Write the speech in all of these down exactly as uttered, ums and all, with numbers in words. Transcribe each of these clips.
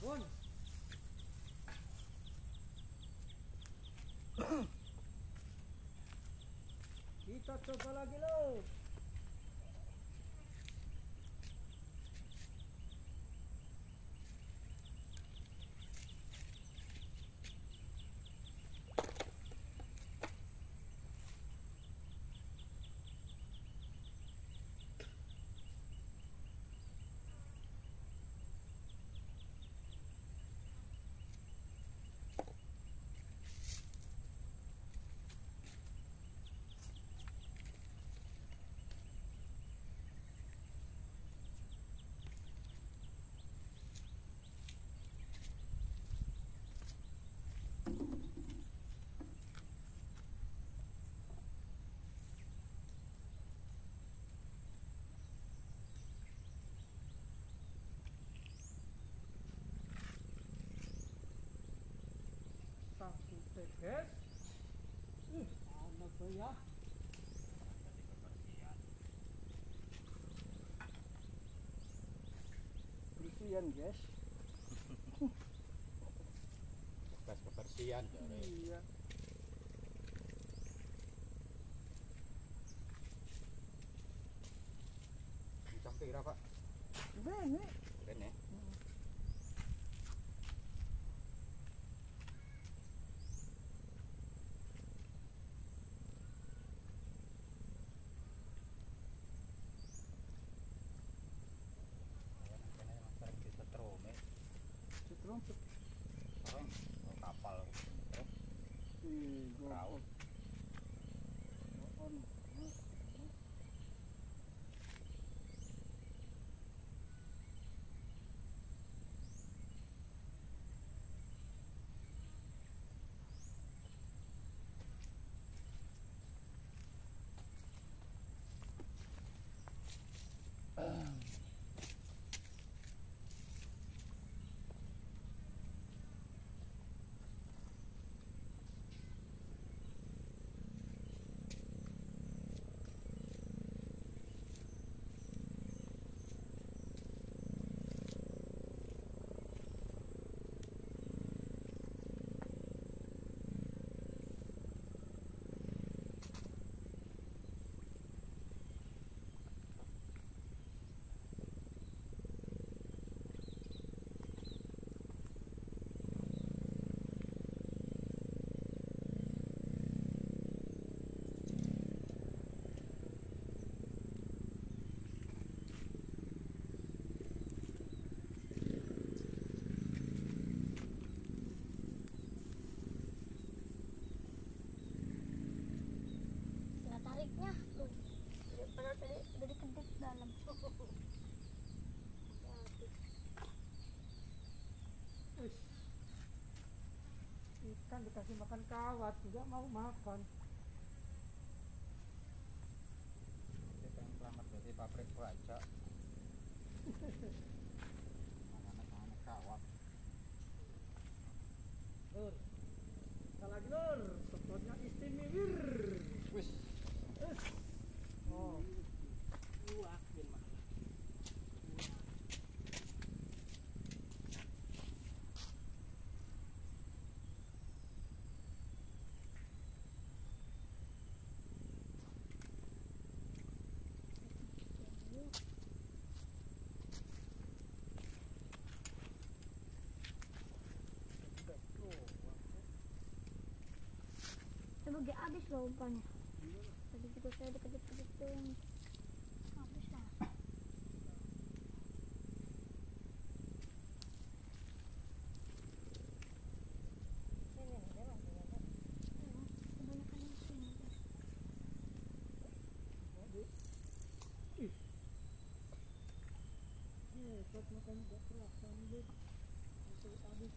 Bun. Kita coba lagi loh. Satu tetes. Ih, mana tuh ya? Bersihan guys. Bekas kebersihan ya. Iya. Jam pira, Pak? Bene. Keren ya. Setrum. Orang oh, kapal terus Ih, perahu. on. Tariknya tuh padahal tadi udah dikedip dalam. Wih. Ikan dikasih makan kawat juga mau makan. Dia pengen selamat berarti pabrik baca. Anak-anak kawat. Lur. Kita lagi lur. Spotnya istimewa. Wis. Oh. Wah, gimana? Coba gak habis loh umpannya. Tadi juga saya deket-deketin. Habis lah. Kebanyakan yang sini. Ih. Hebat makanya gak terasa nih. Masih habis.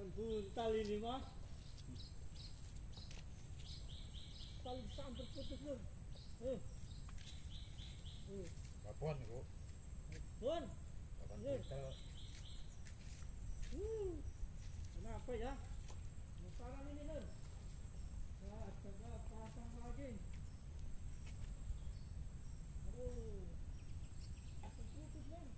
Ikan buntal ini mah. Tali sampai putus lur. Eh. Eh. Babon niku. Bun. Babon Lur. buntel. Uh. Kenapa ya? Sekarang ini lur. Ya, coba pasang lagi. Aduh. Aku putus lur.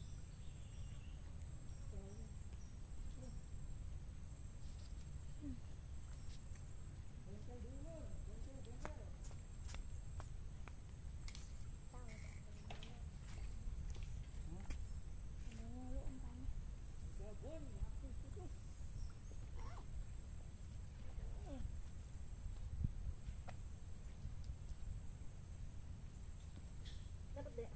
Bengkel dulu, bengkel, bengkel. Mulu umpannya. Ya bun, aku putus. Dapat deh.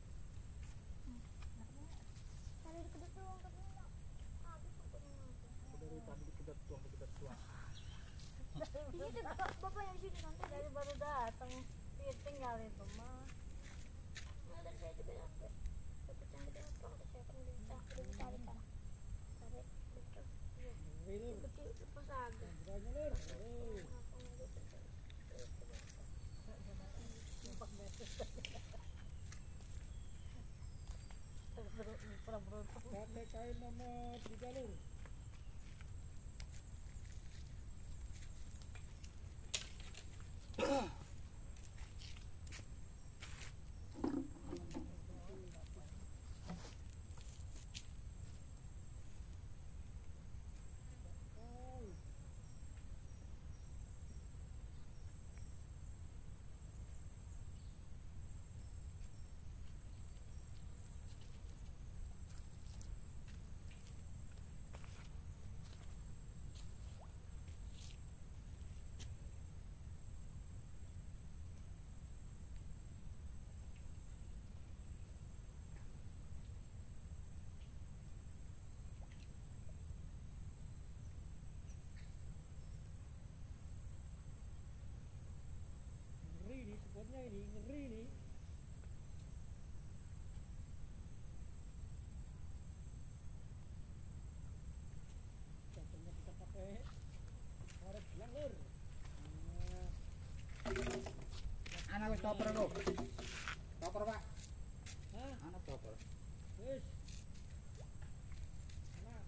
Tali dikedut doang katanya. Habis pokoknya nanti. Dari tadi dikedat tuang dikedat tuang. Ini tuh bapak bapak yang sini nanti dari baru datang. Dia tinggal itu mah. Nah, dari saya juga sampai satu cangkir dengan tuang saya kan bisa udah ditarik kan. Tarik betul. Iya. Hei lur, Kecil lepas agak. berani lur. Oh. Empat meter. Pura-pura. Pakai kain nomor tiga lur. Ngeri nih, spotnya ini ngeri nih. Contohnya kita pakai karet bilang lur. Nah, Anak wis koper lho. Koper, Pak. hah? Anak koper. Wis. Nah,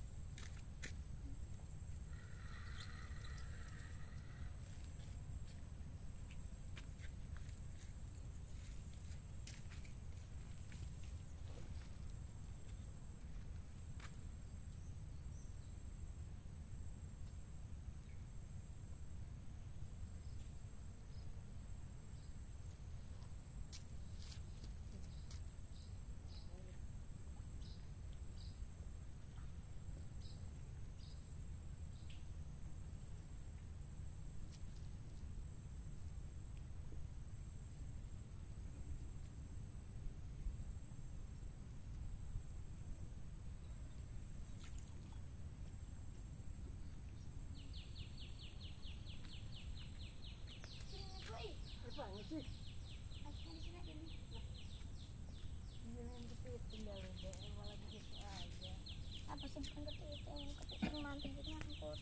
Sini boy. apa sih? Asyik di sini aja nih. Jangan gitu tinggal deh, malah gitu aja. Apa sih bukan kepiting, kepiting nanti jadi ngangkut.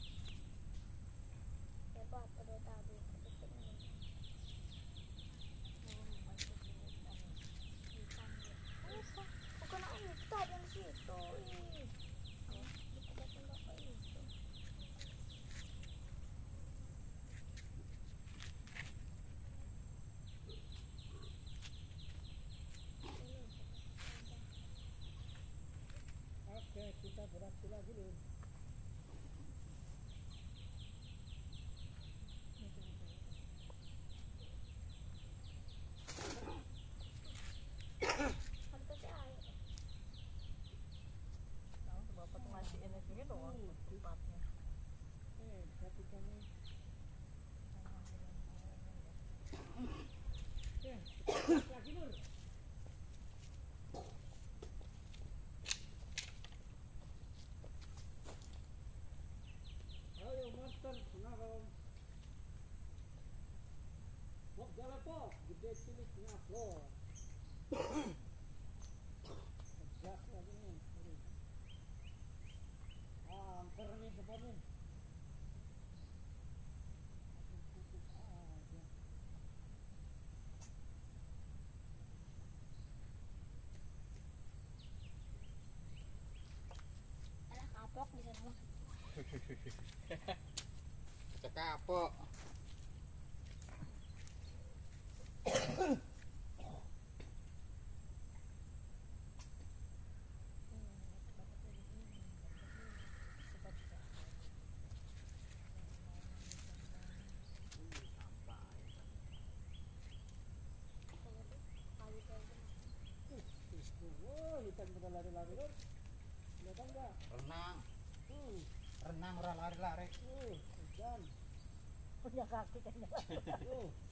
Ya bapak udah tadi kepiting ini. Bisa, bukan ini tadi yang situ. Ih, dikedatin bapak itu. Oke, kita beraksi lagi lur. Harusnya air. Tahu tuh bapak tuh ngasih ini sini doang tempatnya. Eh, tapi kami. Ya, lagi lur. Ayo monster, kenapa? Bok jalan po, gede cilik ngaplo. Gas lagi nih. Aduh. kapok di sana. Cek kapok. Oh, ikan pada lari-lari kan? Lihat enggak? Renang, Hmm, renang ora lari-lari. uh, ikan. Punya kaki kayaknya. Uh,